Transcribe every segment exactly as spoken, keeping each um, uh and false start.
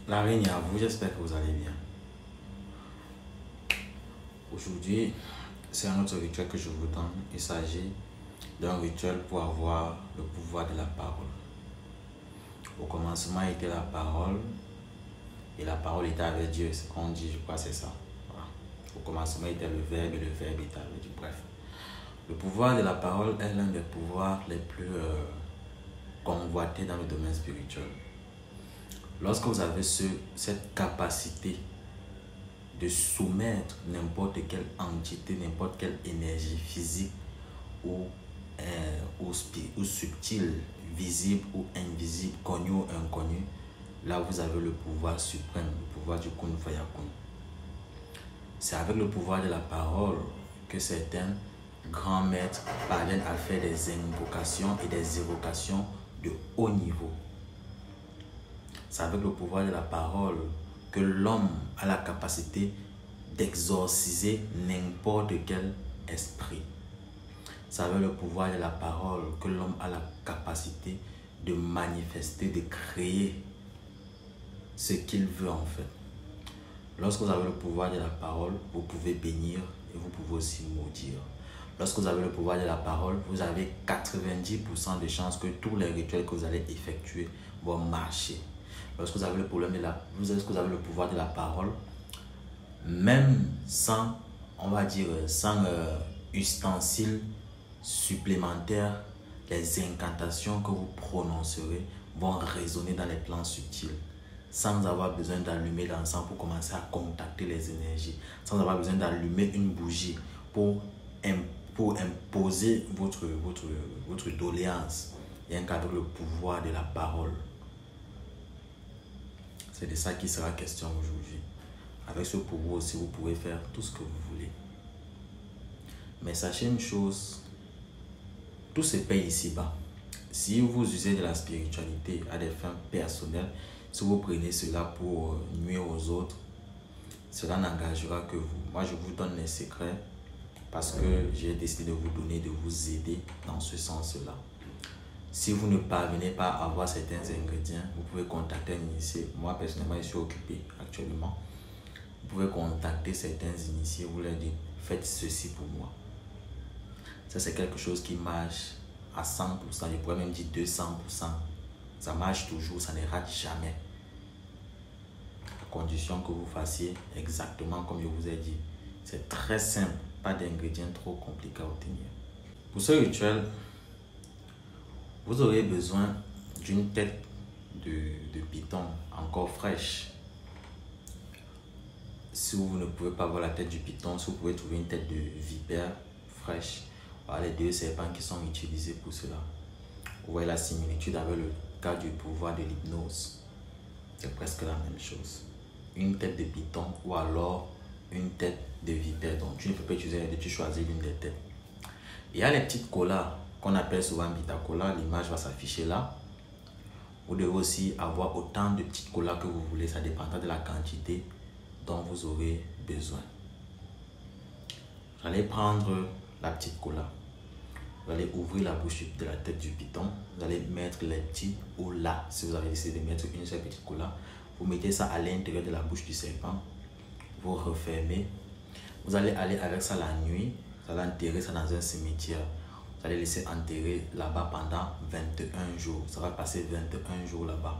L'araignée à vous, j'espère que vous allez bien. Aujourd'hui, c'est un autre rituel que je vous donne. Il s'agit d'un rituel pour avoir le pouvoir de la parole. Au commencement était la parole et la parole était avec Dieu. C'est ce qu'on dit, je crois que c'est ça. Voilà. Au commencement était le verbe et le verbe était avec Dieu. Bref. Le pouvoir de la parole est l'un des pouvoirs les plus euh, convoités dans le domaine spirituel. Lorsque vous avez ce, cette capacité de soumettre n'importe quelle entité, n'importe quelle énergie physique ou, euh, ou, ou subtile, visible ou invisible, connue ou inconnue, là vous avez le pouvoir suprême, le pouvoir du Kun Fayakun. C'est avec le pouvoir de la parole que certains grands maîtres parviennent à faire des invocations et des évocations de haut niveau. C'est avec le pouvoir de la parole que l'homme a la capacité d'exorciser n'importe quel esprit. C'est avec le pouvoir de la parole que l'homme a la capacité de manifester, de créer ce qu'il veut en fait. Lorsque vous avez le pouvoir de la parole, vous pouvez bénir et vous pouvez aussi maudire. Lorsque vous avez le pouvoir de la parole, vous avez quatre-vingt-dix pour cent de chances que tous les rituels que vous allez effectuer vont marcher. Lorsque vous avez le problème de la, lorsque vous avez le pouvoir de la parole, même sans, on va dire, sans euh, ustensiles supplémentaires, les incantations que vous prononcerez vont résonner dans les plans subtils, sans avoir besoin d'allumer l'encens pour commencer à contacter les énergies, sans avoir besoin d'allumer une bougie pour, pour imposer votre, votre, votre doléance, rien qu'avec le pouvoir de la parole. C'est de ça qu'il sera question aujourd'hui. Avec ce pouvoir aussi, vous pouvez faire tout ce que vous voulez. Mais sachez une chose, tout se paye ici-bas. Si vous usez de la spiritualité à des fins personnelles, si vous prenez cela pour nuire aux autres, cela n'engagera que vous. Moi, je vous donne les secrets parce que j'ai décidé de vous donner, de vous aider dans ce sens-là. Si vous ne parvenez pas à avoir certains ingrédients, vous pouvez contacter un initié. Moi, personnellement, je suis occupé actuellement. Vous pouvez contacter certains initiés, vous leur dites, faites ceci pour moi. Ça, c'est quelque chose qui marche à cent pour cent. Je pourrais même dire deux cents pour cent. Ça marche toujours, ça ne rate jamais. À condition que vous fassiez exactement comme je vous ai dit. C'est très simple, pas d'ingrédients trop compliqués à obtenir. Pour ce rituel, vous aurez besoin d'une tête de, de python encore fraîche. Si vous ne pouvez pas avoir la tête du python, si vous pouvez trouver une tête de vipère fraîche, voilà les deux serpents qui sont utilisés pour cela. Vous voyez la similitude avec le cas du pouvoir de l'hypnose. C'est presque la même chose. Une tête de python ou alors une tête de vipère. Donc tu ne peux pas utiliser les deux, tu choisis l'une des têtes. Il y a les petites colas qu'on appelle souvent bitacola, l'image va s'afficher là. Vous devez aussi avoir autant de petites colas que vous voulez, ça dépendra de la quantité dont vous aurez besoin. Vous allez prendre la petite cola, vous allez ouvrir la bouche de la tête du python, vous allez mettre les petits ou là, si vous avez décidé de mettre une seule petite cola, vous mettez ça à l'intérieur de la bouche du serpent, vous refermez, vous allez aller avec ça la nuit, vous allez enterrer ça dans un cimetière. Vous allez laisser enterrer là-bas pendant vingt et un jours. Ça va passer vingt et un jours là-bas.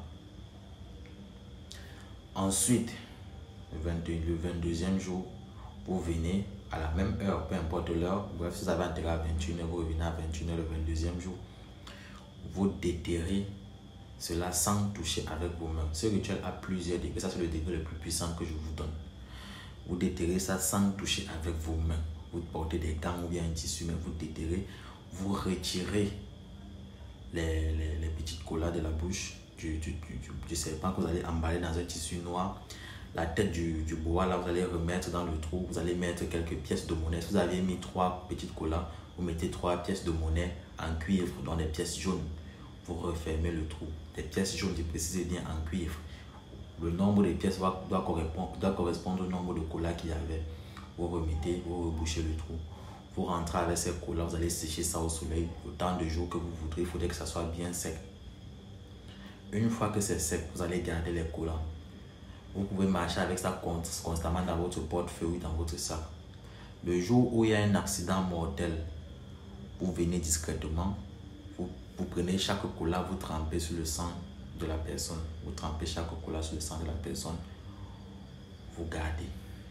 Ensuite, le, vingt-deux, le vingt-deuxième jour, vous venez à la même heure, peu importe l'heure. Bref, si vous avez enterré à vingt et une heures, vous revenez à vingt et une heures le vingt-deuxième jour. Vous déterrez cela sans toucher avec vos mains. Ce rituel a plusieurs degrés. Ça, c'est le degré le plus puissant que je vous donne. Vous déterrez ça sans toucher avec vos mains. Vous portez des gants ou bien un tissu, mais vous déterrez. Vous retirez les, les, les petites colas de la bouche du, du, du, du serpent que vous allez emballer dans un tissu noir. La tête du, du bois, là, vous allez remettre dans le trou. Vous allez mettre quelques pièces de monnaie. Si vous avez mis trois petites colas, vous mettez trois pièces de monnaie en cuivre dans des pièces jaunes. Vous refermez le trou. Des pièces jaunes, je précise bien en cuivre. Le nombre de pièces doit, doit, correspondre, doit correspondre au nombre de colas qu'il y avait. Vous remettez, vous rebouchez le trou. Vous rentrez avec ces colas, vous allez sécher ça au soleil autant de jours que vous voudrez. Il faudrait que ça soit bien sec. Une fois que c'est sec, vous allez garder les colas. Vous pouvez marcher avec ça constamment dans votre portefeuille, dans votre sac. Le jour où il y a un accident mortel, vous venez discrètement, vous, vous prenez chaque cola, vous trempez sur le sang de la personne. Vous trempez chaque cola sur le sang de la personne. Vous gardez.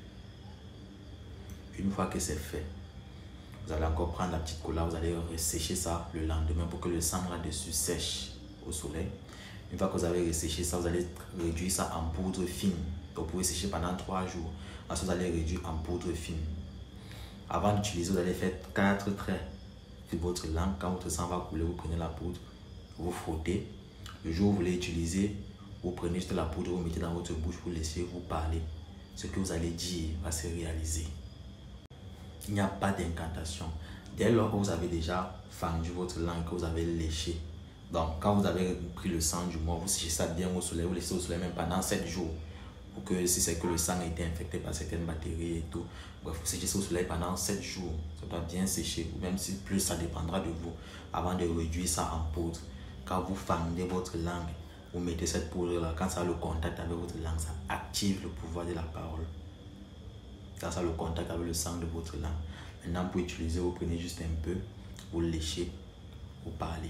Une fois que c'est fait, vous allez encore prendre la petite cola, vous allez ressécher ça le lendemain pour que le sang là-dessus sèche au soleil. Une fois que vous avez resséché ça, vous allez réduire ça en poudre fine. Vous pouvez sécher pendant trois jours. Ensuite, vous allez réduire en poudre fine. Avant d'utiliser, vous allez faire quatre traits sur votre langue. Quand votre sang va couler, vous prenez la poudre, vous frottez. Le jour où vous voulez utiliser, vous prenez juste la poudre, vous mettez dans votre bouche, vous laissez vous parler. Ce que vous allez dire va se réaliser. Il n'y a pas d'incantation. Dès lors que vous avez déjà fendu votre langue, que vous avez léché, donc quand vous avez pris le sang du mort, vous séchez ça bien au soleil, vous laissez au soleil même pendant sept jours. Pour que si c'est que le sang a été infecté par certaines bactéries et tout, bref, vous séchez ça au soleil pendant sept jours. Ça doit bien sécher, ou même si plus, ça dépendra de vous, avant de réduire ça en poudre. Quand vous fendez votre langue, vous mettez cette poudre là, quand ça a le contact avec votre langue, ça active le pouvoir de la parole. Quand ça a le contact avec le sang de votre langue. Maintenant, pour utiliser, vous prenez juste un peu, vous léchez, vous parlez.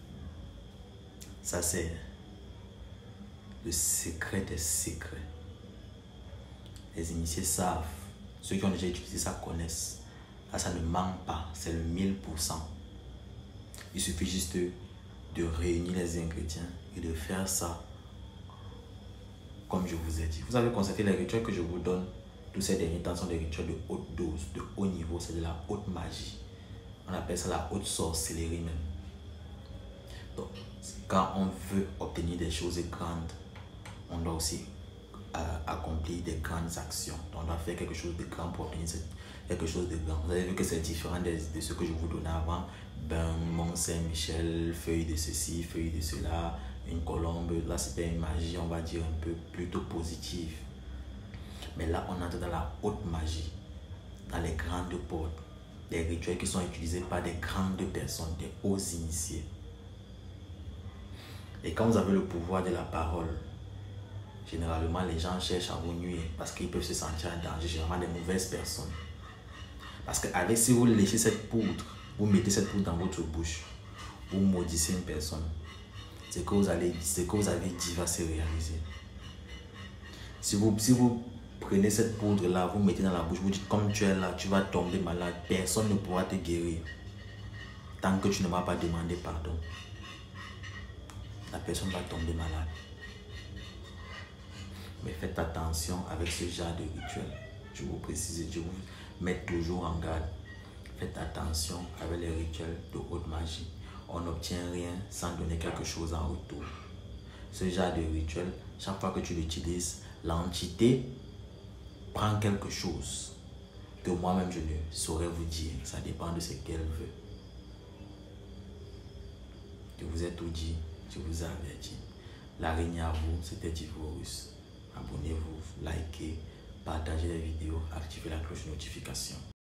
Ça, c'est le secret des secrets. Les initiés savent. Ceux qui ont déjà utilisé ça connaissent. Là, ça ne manque pas. C'est le mille pour cent. Il suffit juste de réunir les ingrédients et de faire ça comme je vous ai dit. Vous avez constaté les rituels que je vous donne tous ces derniers temps sont des rituels de haute dose, de haut niveau. C'est de la haute magie. On appelle ça la haute sorcellerie même. Donc, quand on veut obtenir des choses grandes, on doit aussi euh, accomplir des grandes actions. Donc, on doit faire quelque chose de grand pour obtenir quelque chose de grand. Vous avez vu que c'est différent de, de ce que je vous donnais avant. Ben, Mont Saint-Michel, feuille de ceci, feuille de cela, une colombe. Là, c'était une magie, on va dire, un peu plutôt positive. Mais là, on entre dans la haute magie, dans les grandes portes, des rituels qui sont utilisés par des grandes personnes, des hauts initiés. Et quand vous avez le pouvoir de la parole, généralement les gens cherchent à vous nuire parce qu'ils peuvent se sentir en danger, généralement des mauvaises personnes. Parce que avec, si vous léchez cette poudre, vous mettez cette poudre dans votre bouche, vous maudissez une personne. Ce que vous, allez, ce que vous avez dit va se réaliser. Si vous, si vous prenez cette poudre-là, vous mettez dans la bouche, vous dites comme tu es là, tu vas tomber malade, personne ne pourra te guérir tant que tu ne m'as pas demandé pardon. La personne va tomber malade. Mais faites attention avec ce genre de rituel. Je vous précise, je vous mets toujours en garde. Faites attention avec les rituels de haute magie. On n'obtient rien sans donner quelque chose en retour. Ce genre de rituel, chaque fois que tu l'utilises, l'entité prend quelque chose que moi-même je ne saurais vous dire. Ça dépend de ce qu'elle veut. Je vous ai tout dit. Je vous ai averti. L'araignée à vous, c'était Divorus. Abonnez-vous, likez, partagez les vidéos, activez la cloche de notification.